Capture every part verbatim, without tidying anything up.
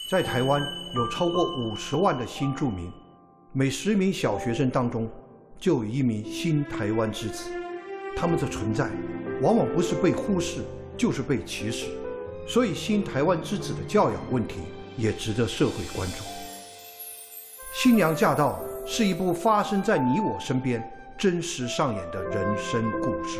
在台湾有超过五十万的新住民，每十名小学生当中就有一名新台湾之子。他们的存在往往不是被忽视，就是被歧视。所以，新台湾之子的教养问题也值得社会关注。新娘驾到是一部发生在你我身边、真实上演的人生故事。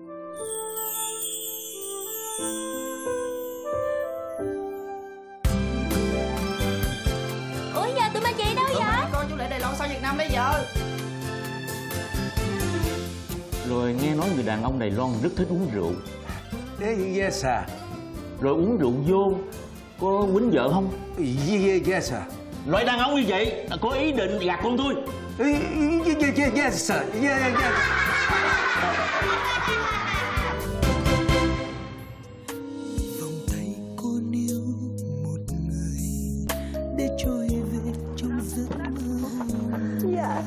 Rồi nghe nói người đàn ông Đài Loan rất thích uống rượu. Yes sir. Rồi uống rượu vô có quýnh vợ không? Yes sir. Loại đàn ông như vậy có ý định gạt con tôi. Yes sir. Yes yes. Vòng tay cô níu một người để trôi về trong giấc mơ. Dạ.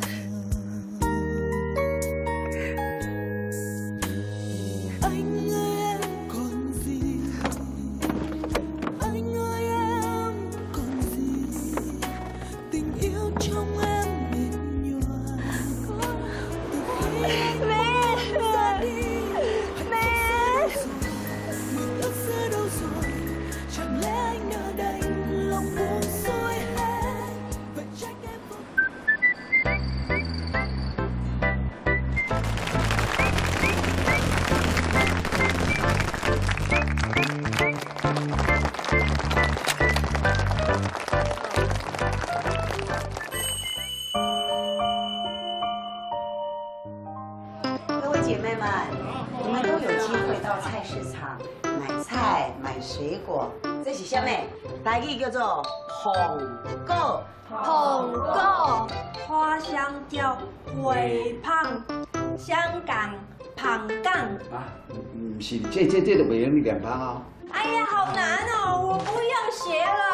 台语叫做红果， 红果，花香蕉，肥胖，香港胖港。 啊，唔是，这这这都袂用念芳哦。 哎呀，好难哦，我不要学了。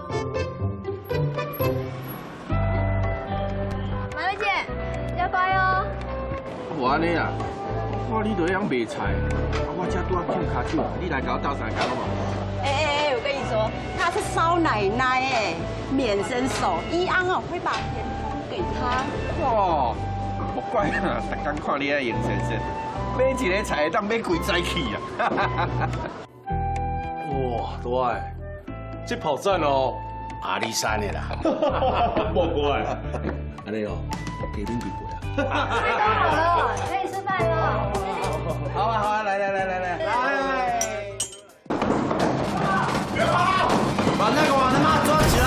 马薇姐，要乖哦。 无安尼啊，我你都会晓卖菜，我这拄啊欠骹手，你来甲我斗相共好无？ 哎哎哎！我跟你说，她是少奶奶哎，免身手，一安哦会把钱分给她。 哦，莫怪啊，逐天看你遐杨先生，买一个菜当买几早起啊！ 哇，大爱，这跑站哦，阿里山的啦。莫怪，安尼哦，给恁几杯啊？ 菜都好了，可以吃饭了。 好啊好啊，来来来来来来。 别跑！把那个王他妈抓起来！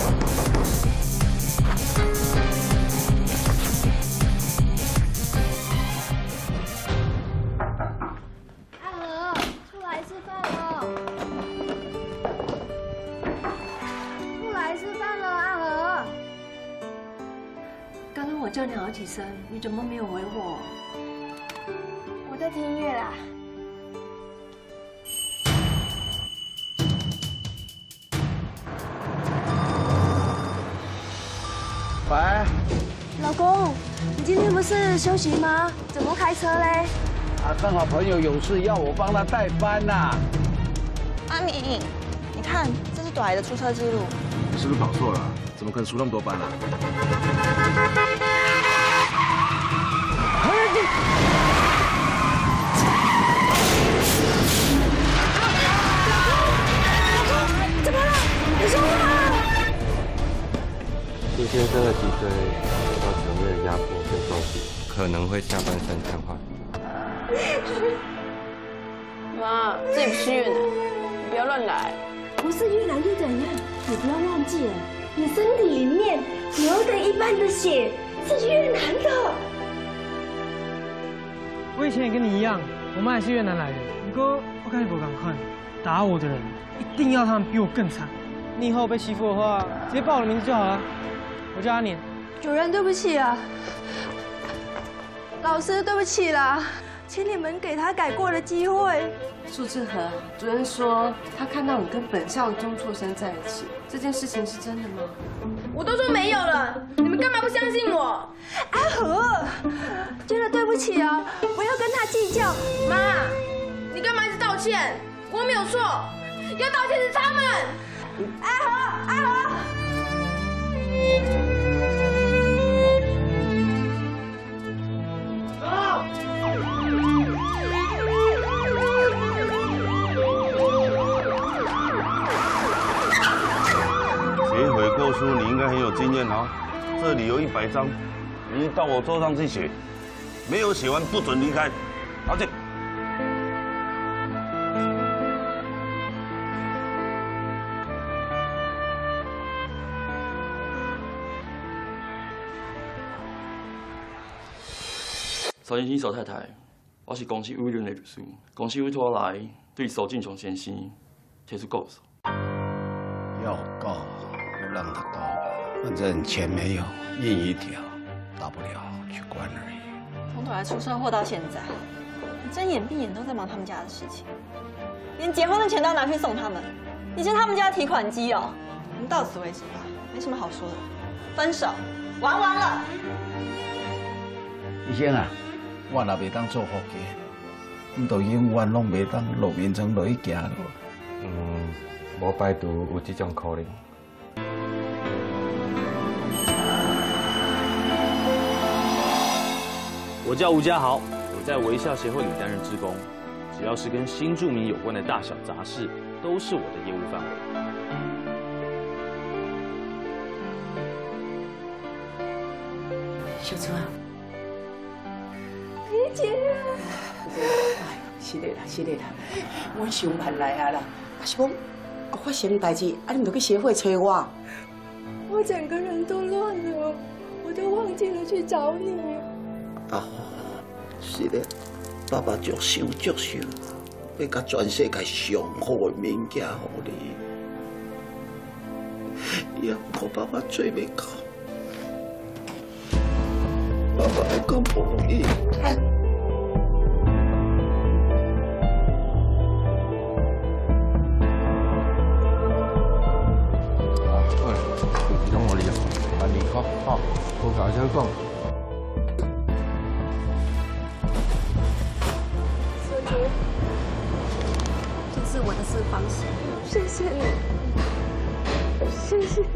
阿和，出来吃饭了！出来吃饭了，阿和。 刚刚我叫你好几声，你怎么没有回我？ 我在听音乐啦。 喂， 老公，你今天不是休息吗？怎么开车嘞？ 啊，正好朋友有事要我帮他代班呐。 阿敏，你看，这是短的出车记录。 你是不是跑错了？怎么可能出那么多班啊？ 怎么了？你说话！ 朱先生的脊椎受到强烈的压迫跟撞击，可能会下半身瘫痪。 妈，这里不是越南，你不要乱来。 不是越南又怎样？你不要忘记了，你身体里面流的一半的血是越南的。 我以前也跟你一样，我妈也是越南来的。不过我看你不赶快，打我的人一定要他们比我更惨。你以后被欺负的话，直接报我的名字就好了。 我叫阿年。 主任，对不起啊。老师，对不起啦，请你们给他改过的机会。 苏志和，主任说他看到你跟本校的中辍生在一起，这件事情是真的吗？ 我都说没有了，你们干嘛不相信我？阿和，真的对不起啊，不要跟他计较。妈，你干嘛一直道歉？我没有错，要道歉是他们。阿和，阿和。 过书，你应该很有经验哦。这里有一百张，你到我桌上去写，没有写完不准离开。拿去。 曹先生、曹太太，我是公司委任的律师，公司委托我来对曹进雄先生提出告诉。 要告就让他告，反正钱没有，印一条，大不了去关而已。 从头来出车祸到现在，你睁眼闭眼都在忙他们家的事情，连结婚的钱都要拿去送他们。你是他们家的提款机哦。我们到此为止吧，没什么好说的，分手，玩完了。 医生啊，我若袂当做福家，阮就永远拢袂当落眠床落去行咯。 嗯，无排除有这种可能。 我叫吴家豪，我在微笑协会里担任志工，只要是跟新住民有关的大小杂事，都是我的业务范围。 小春啊， 理解啊。 哎，是的啦，是的啦，我上班来啊啦，啊是讲有发生代志，啊你就去协会找我。 我整个人都乱了，我都忘记了去找你。 啊，是的，爸爸足想足想，要甲全世界上好的物件互你，也互爸爸做袂到。爸爸会讲不容易。 啊，好嘞，就是拢我哩啊，万二块，好，无搞啥讲。 小姐， 这是我的私房钱， 谢谢你，谢谢。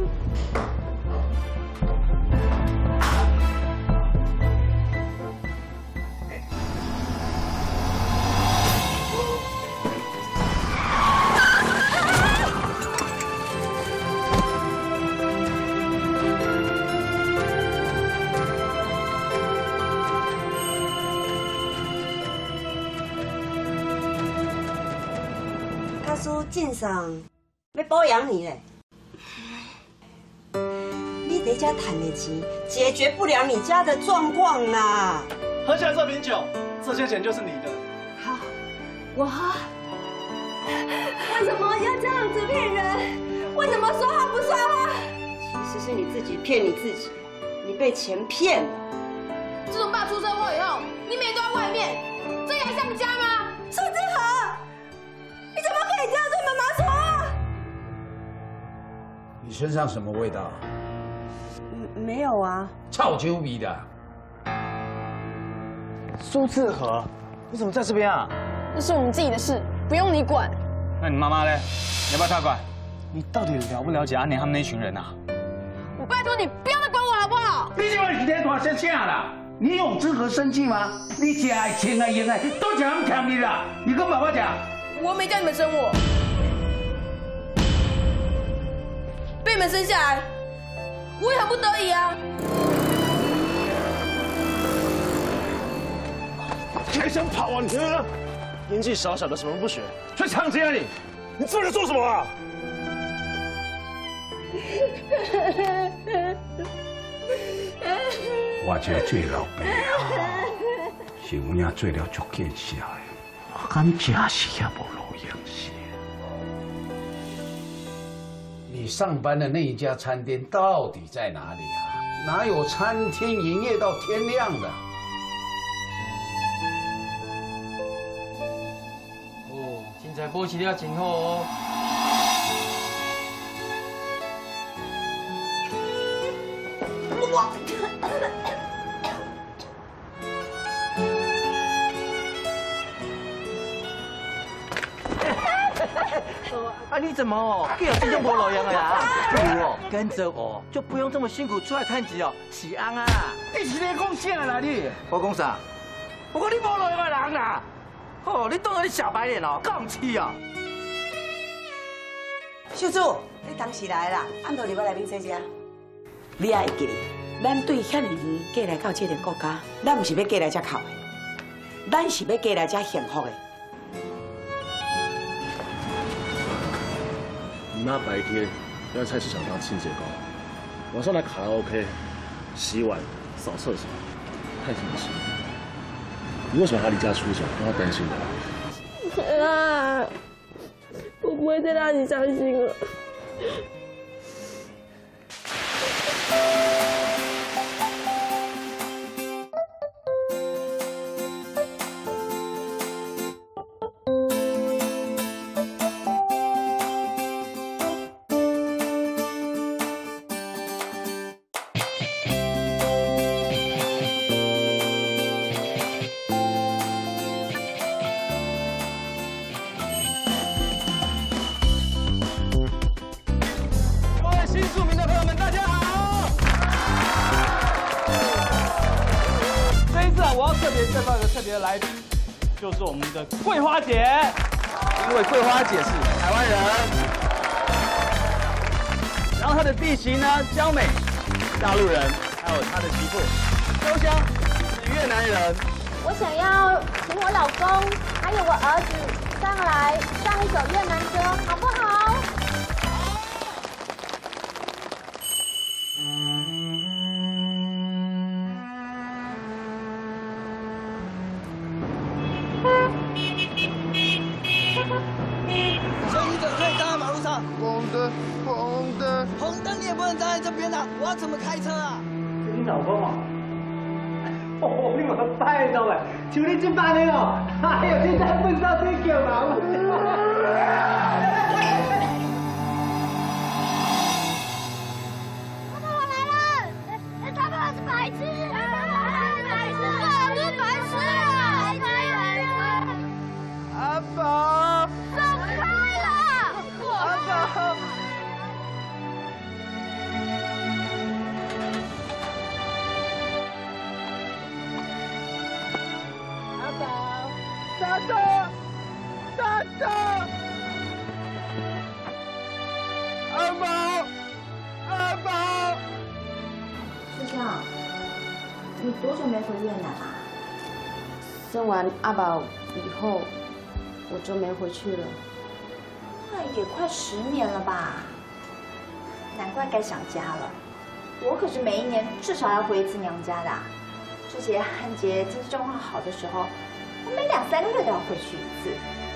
晋上要保养你嘞，你在家谈的钱解决不了你家的状况啦。 喝下这瓶酒，这些钱就是你的。 好，我喝。为什么要这样子骗人？为什么说话不算话？ 其实是你自己骗你自己，你被钱骗了。 自从爸出车祸以后，你每天都在外面，这还像家吗？苏志和，你怎么可以这样对妈妈说啊？ 你身上什么味道？ 嗯，没有啊。 臭酒味的。 苏志和，你怎么在这边啊？ 那是我们自己的事，不用你管。 那你妈妈嘞？你要不要她管？你到底了不了解阿年他们那群人啊？ 我拜托你不要再管我好不好？ 你这几天大声啥啦？你有志和生气吗？你只爱钱爱用爱，都讲他们抢你啦！你跟爸爸讲。 我没叫你们生我，被你们生下来，我也很不得已啊。 还想跑啊你？年纪小小的什么不学，去抢劫啊你！你这人做什么啊？ 我这做老爸啊，是有影做了足见识的，我敢真是也无路用心。你上班的那一家餐厅到底在哪里啊？哪有餐厅营业到天亮的？ 哦，凊彩保持了真好哦。 我。 啊，你怎么哦，给我这种无路用的啦？不如哦，跟着我，就不用这么辛苦出来探集哦，喜安啊！ 你是在讲啥啦你？ 我讲啥？我讲你无路用的人啦！哦，你当我你小白脸哦，杠气啊！ 秀珠，你当时来啦，按道理要来宾坐下。你也会记得，咱对遐尼年过来到这个国家，咱不是要过来遮哭的，咱是要过来遮幸福的。 你妈白天要在菜市场当清洁工，晚上来卡拉 OK、洗碗、扫厕所，太辛苦。你为什么还离家出走？让她担心的。 啊！我不会再让你伤心了。 介绍一个特别的来宾，就是我们的桂花姐，因为桂花姐是台湾人，然后她的弟媳呢江美，大陆人，还有她的媳妇秋香是越南人。 我想要请我老公还有我儿子上来唱一首越南歌，好不好？ 红灯，红灯， 红灯你也不能站在这边啊！我要怎么开车啊？ 你老公啊？哦，你冇拜到诶，像你这般的哦，哎呦，你真不知道追求嘛！ 爸爸，我来了！他们是白痴，白痴，是白痴啊！ 阿宝， 走开了！ 阿宝。大头，大头，阿宝，阿宝。 秋香，你多久没回越南啊？ 生完阿宝以后，我就没回去了。 那也快十年了吧？难怪该想家了。我可是每一年至少要回一次娘家的啊。这些汉杰经济状况好的时候。我每两三个月都要回去一次。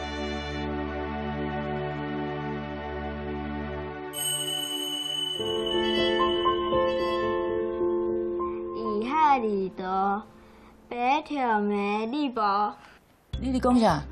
伊海里多，白条眉你无？ 你伫讲啥？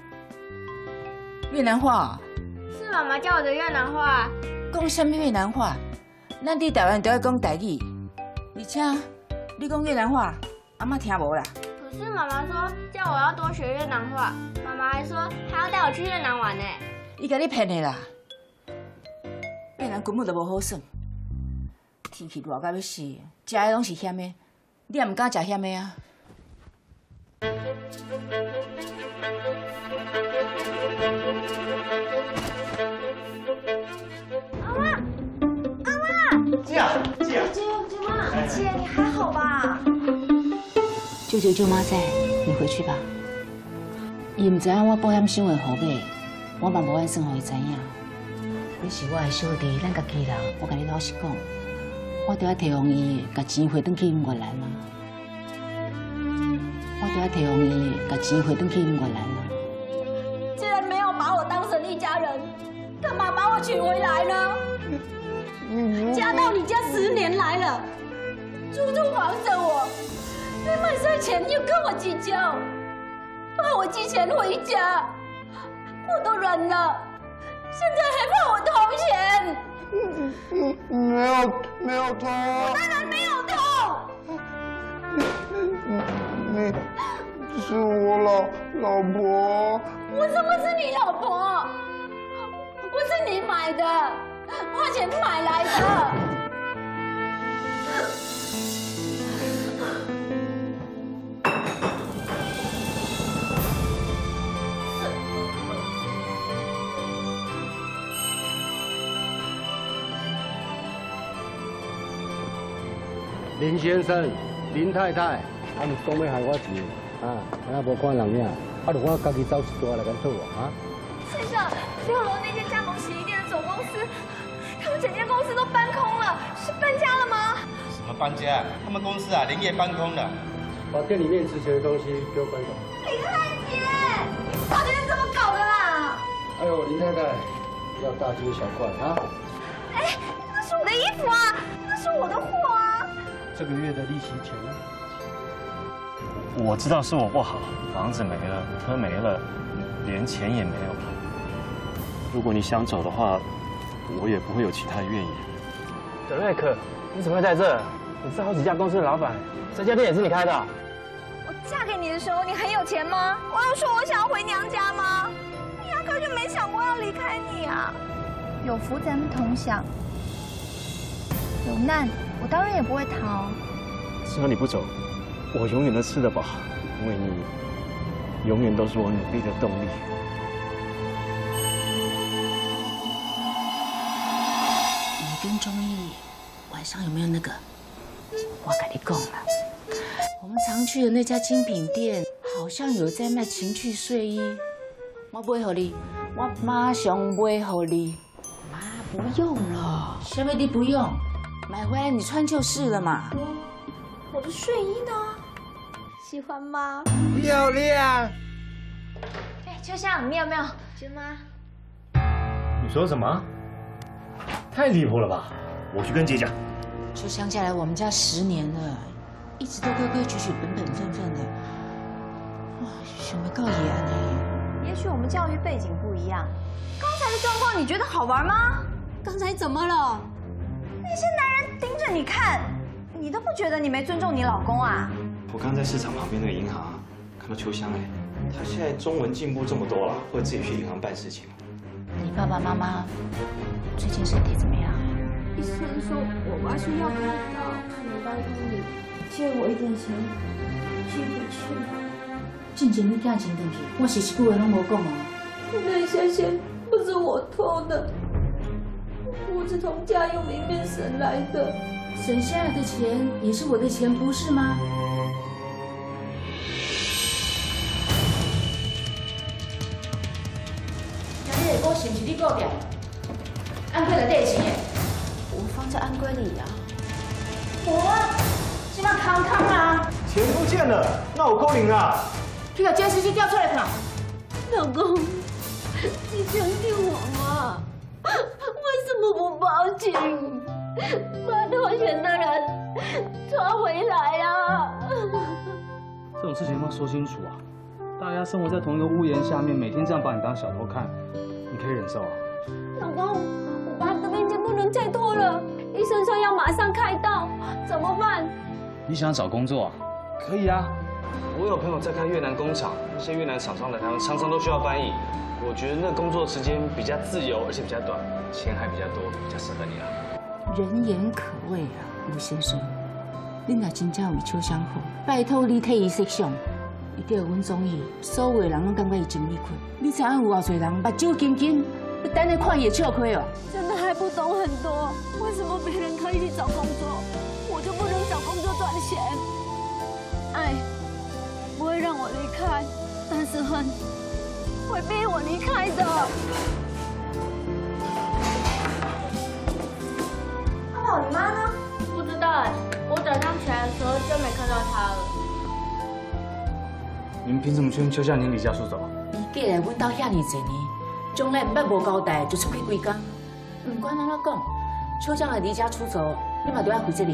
越南话？ 是妈妈教我的越南话。 讲什么越南话？咱伫台湾都要讲台语，而且你讲越南话，阿妈听无啦。 可是妈妈说叫我要多学越南话，妈妈还说还要带我去越南玩呢。 伊甲你骗的啦！越南根本就无好耍，天气热到要死，食的拢是咸的，你也唔敢食咸的啊！ 阿妈，阿妈， 姐啊，姐啊， 姐姐妈，姐你还好吧？ 舅舅舅妈在，你回去吧。伊唔知影我保险箱的号码，我嘛无按算互伊知影。你是我的小弟，咱家己人，我甲你老实讲，我着要提供伊，甲钱汇转去越南啊。我着要提供伊，甲钱汇转去越南啊。 既然没有把我当成一家人，干嘛把我娶回来呢？嫁到你家十年来了，处处防着我。连买菜钱又跟我计较，怕我寄钱回家，我都忍了，现在还怕我偷钱？ 没有，没有偷。 我当然没有偷。 你，你是我老老婆。 我怎么是你老婆？我是你买的，花钱买来的。 林先生、林太太，他们总要害我钱啊！俺无看人影，啊，就我家己走一段来敢做啊！ 先生，六楼那间加盟洗衣店的总公司，他们整间公司都搬空了，是搬家了吗？ 什么搬家？他们公司啊，连夜搬空了。 把店里面值钱的东西给我搬走。 林太姐，你到底是怎么搞的啦？ 哎呦，林太太，不要大惊小怪啊！ 哎，那是我的衣服啊，那是我的货啊。 这个月的利息钱呢？ 我知道是我不好，房子没了，车没了，连钱也没有了。如果你想走的话，我也不会有其他怨言。 德瑞克，你怎么会在这？你是好几家公司的老板，这家店也是你开的？ 我嫁给你的时候，你很有钱吗？我有说我想要回娘家吗？你压根就没想过要离开你啊！有福咱们同享，有难我当然也不会逃。 只要你不走，我永远都吃得饱，因为你永远都是我努力的动力。 你跟钟毅晚上有没有那个？我跟你讲啦，我们常去的那家精品店好像有在卖情趣睡衣，我买给你，我马上买给你。妈，不用了，什么你不用，买回来你穿就是了嘛。 我的睡衣呢？喜欢吗？ 漂亮。 哎，秋香，你有没有？娟妈。 你说什么？太离谱了吧！我去跟姐讲。 秋香嫁来我们家十年了，一直都规规矩矩、本本分分的。哇，想要告爷呢？ 也许我们教育背景不一样。刚才的状况你觉得好玩吗？ 刚才怎么了？ 那些男人盯着你看，你都不觉得你没尊重你老公啊？ 我刚在市场旁边那个银行看到秋香哎，她现在中文进步这么多了，会自己去银行办事情。 你爸爸妈妈最近身体怎么样？ 医生说我妈需要开刀，能拜托你借我一点钱寄回去。 进前你寄钱回去，我是一句话拢无讲哦。 那些钱不是我偷的，我是从家用里面省来的。 省下来的钱也是我的钱，不是吗？那你的股是不是你股票？安柜内底的钱？我放在安柜里啊。我现在康康啊！ 钱不见了，那我扣零了。 去把监视器调出来看。 老公，你相信我吗？为什么不报警？把偷钱的人抓回来啊！ 这种事情要说清楚啊！大家生活在同一个屋檐下面，每天这样把你当小偷看，你可以忍受啊？ 老公，我爸的病情不能再拖了，医生说要马上开刀，怎么办？ 你想找工作啊？可以啊！我有朋友在开越南工厂，那些越南厂商来台湾，常常都需要翻译。我觉得那工作时间比较自由，而且比较短，钱还比较多，比较适合你啊。 人言可畏啊，吴先生，你若真正为秋香好，拜托你替伊设想，一定要阮中意，所有的人拢感觉伊真理亏。你知影有偌侪人目睭金金，要等你看伊的笑亏哦。 真的还不懂很多，为什么别人可以去找工作，我就不能找工作赚钱？爱不会让我离开，但是恨会逼我离开的。 阿宝，你妈呢？ 不知道哎，我早上起来的时候就没看到她了。 你们凭什么劝秋香你离家出走？ 伊嫁来阮兜遐尼侪年，从来毋捌无交代，就出去几工。唔管安怎讲，秋香要离家出走，你嘛都要负责任。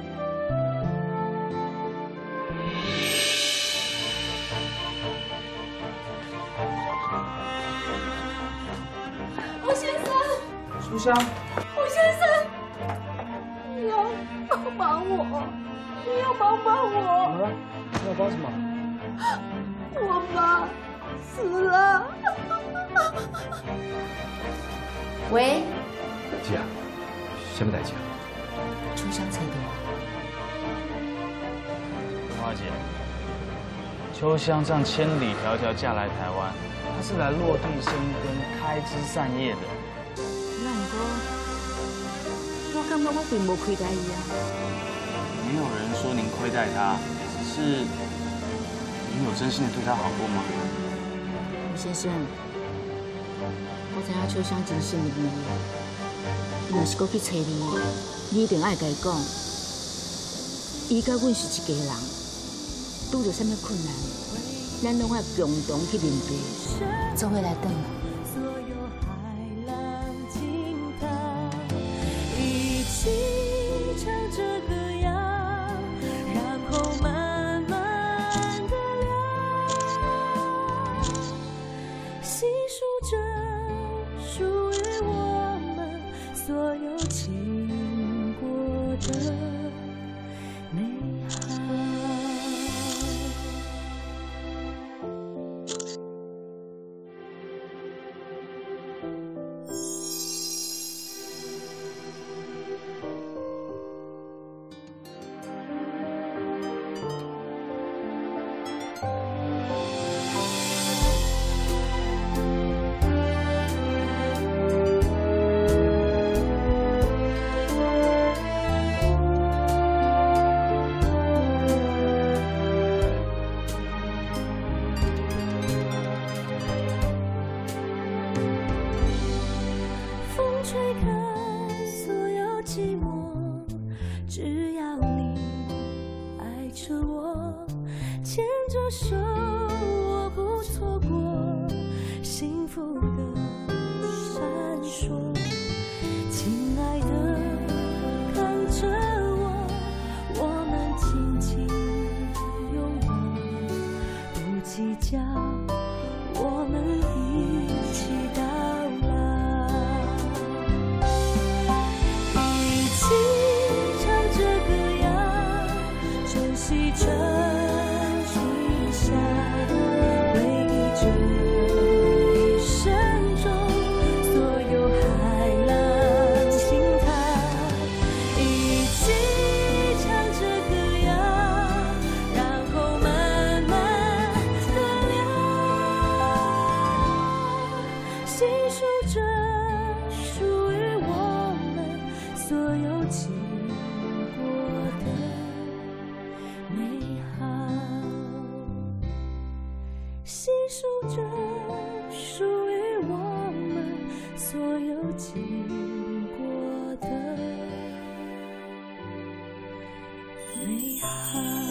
吴先生， 秋香， 吴先生，你要帮帮我，你要帮帮我。 怎么了？你要帮什么？ 我妈死了。 喂， 姐啊，什么代志啊？ 秋香找到。 花姐，秋香这样千里迢迢嫁来台湾，她是来落地生根、开枝散叶的。 那不过，我感觉我并无亏待伊啊。 没有人说您亏待他，只是您有真心的对他好过吗？ 先生，我知影秋香真信任你，伊若是搁去找你，你一定爱甲伊讲，伊甲阮是一家人，拄着啥物困难，咱拢爱共同去面对，做伙来转啦。 一起唱着歌谣，然后慢慢的聊，细数着属于我们所有经过的美好。 吹开所有寂寞，只要你爱着我，牵着手，我不错过幸福的闪烁。亲爱的，看着我，我们紧紧拥抱，不计较，我们一起到老。 一起唱着歌谣，珍惜春雨夏，回忆着一生中所有海浪惊涛。一起唱着歌谣，然后慢慢的聊，细数着属于我们所有。 经过的美好，细数着属于我们所有经过的美好。